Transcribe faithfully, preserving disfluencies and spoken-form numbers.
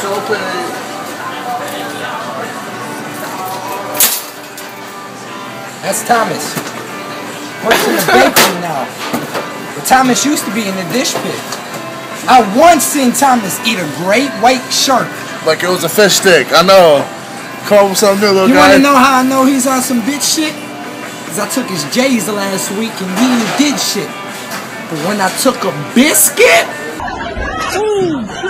open. That's Thomas. Works in the bakery now. But Thomas used to be in the dish pit. I once seen Thomas eat a great white shark. Like it was a fish stick. I know. Come up with something new, little you guy. You wanna know how I know he's on some bitch shit? Cause I took his J's last week and he did shit. But when I took a biscuit, ooh,